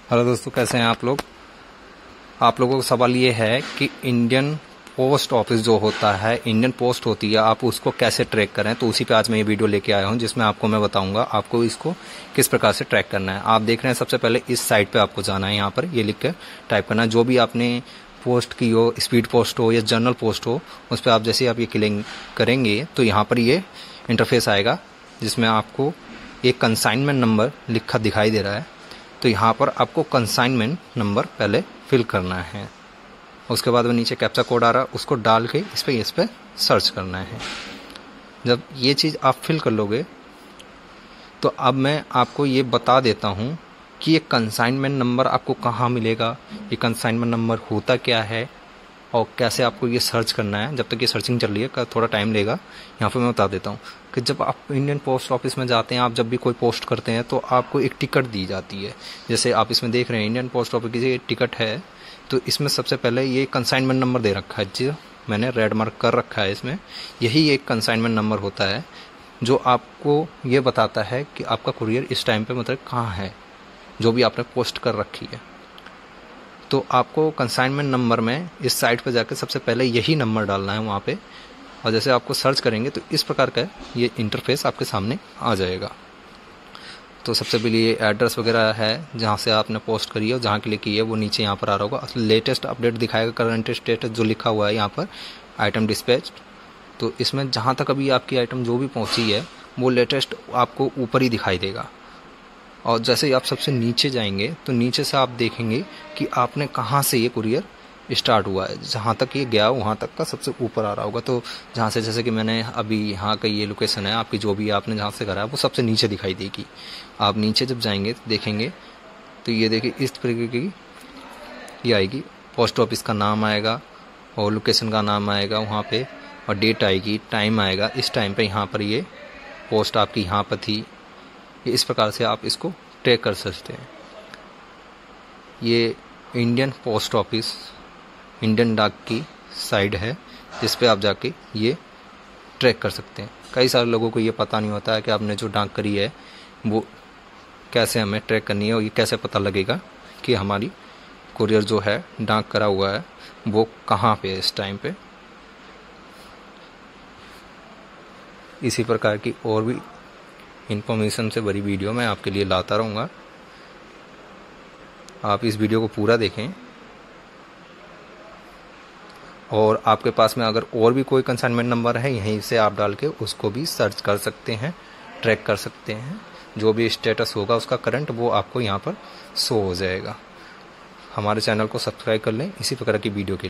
Hello दोस्तों, कैसे हैं आप लोग। आप लोगों का सवाल ये है कि इंडियन पोस्ट ऑफिस जो होता है, इंडियन पोस्ट होती है, आप उसको कैसे ट्रैक करें। तो उसी पे आज मैं ये वीडियो लेके आया हूं, जिसमें आपको मैं बताऊंगा आपको इसको किस प्रकार से ट्रैक करना है। आप देख रहे हैं, सबसे पहले इस साइट पे आपको जाना है। यहाँ पर ये लिख के टाइप करना है जो भी आपने पोस्ट की हो, स्पीड पोस्ट हो या जर्नल पोस्ट हो, उस पर आप जैसे आप ये क्लिक करेंगे तो यहाँ पर ये इंटरफेस आएगा, जिसमें आपको एक कंसाइनमेंट नंबर लिखा दिखाई दे रहा है। तो यहाँ पर आपको कंसाइनमेंट नंबर पहले फिल करना है। उसके बाद में नीचे कैप्चा कोड आ रहा है, उसको डाल के इस पे सर्च करना है। जब ये चीज़ आप फिल कर लोगे तो अब मैं आपको ये बता देता हूँ कि ये कंसाइनमेंट नंबर आपको कहाँ मिलेगा, ये कंसाइनमेंट नंबर होता क्या है और कैसे आपको ये सर्च करना है। जब तक ये सर्चिंग चल रही है, थोड़ा टाइम लेगा। यहाँ पे मैं बता देता हूँ कि जब आप इंडियन पोस्ट ऑफिस में जाते हैं, आप जब भी कोई पोस्ट करते हैं तो आपको एक टिकट दी जाती है। जैसे आप इसमें देख रहे हैं इंडियन पोस्ट ऑफिस की टिकट है, तो इसमें सबसे पहले ये कंसाइनमेंट नंबर दे रखा है, जो मैंने रेड मार्क कर रखा है इसमें। यही एक कंसाइनमेंट नंबर होता है जो आपको ये बताता है कि आपका कुरियर इस टाइम पे मतलब कहाँ है, जो भी आपने पोस्ट कर रखी है। तो आपको कंसाइनमेंट नंबर में इस साइट पर जाकर सबसे पहले यही नंबर डालना है वहाँ पे, और जैसे आपको सर्च करेंगे तो इस प्रकार का ये इंटरफेस आपके सामने आ जाएगा। तो सबसे पहले ये एड्रेस वगैरह है जहाँ से आपने पोस्ट करी है और जहाँ के लिए की है, वो नीचे यहाँ पर आ रहा होगा। लेटेस्ट अपडेट दिखाएगा, करंट स्टेटस जो लिखा हुआ है यहाँ पर, आइटम डिस्पैच। तो इसमें जहाँ तक अभी आपकी आइटम जो भी पहुँची है वो लेटेस्ट आपको ऊपर ही दिखाई देगा। और जैसे ही आप सबसे नीचे जाएंगे तो नीचे से आप देखेंगे कि आपने कहाँ से ये कुरियर स्टार्ट हुआ है। जहाँ तक ये गया वहाँ तक का सबसे ऊपर आ रहा होगा। तो जहाँ से, जैसे कि मैंने अभी यहाँ का ये लोकेशन है आपकी, जो भी आपने जहाँ से करा है वो सबसे नीचे दिखाई देगी। आप नीचे जब जाएंगे तो देखेंगे तो ये देखिए इस तरीके की ये आएगी। पोस्ट ऑफिस का नाम आएगा और लोकेशन का नाम आएगा वहाँ पे, और डेट आएगी, टाइम आएगा। इस टाइम पे यहाँ पर ये पोस्ट आपकी यहाँ पर थी। इस प्रकार से आप इसको ट्रैक कर सकते हैं। ये इंडियन पोस्ट ऑफिस, इंडियन डाक की साइट है, जिस पे आप जाके ये ट्रैक कर सकते हैं। कई सारे लोगों को ये पता नहीं होता है कि आपने जो डाक करी है वो कैसे हमें ट्रैक करनी है, और ये कैसे पता लगेगा कि हमारी कुरियर जो है डाक करा हुआ है वो कहाँ पे है इस टाइम पे। इसी प्रकार की और भी इन्फॉर्मेशन से भरी वीडियो मैं आपके लिए लाता रहूँगा। आप इस वीडियो को पूरा देखें, और आपके पास में अगर और भी कोई कंसाइनमेंट नंबर है, यहीं से आप डाल के उसको भी सर्च कर सकते हैं, ट्रैक कर सकते हैं। जो भी स्टेटस होगा उसका करंट, वो आपको यहाँ पर शो हो जाएगा। हमारे चैनल को सब्सक्राइब कर लें इसी प्रकार की वीडियो के लिए।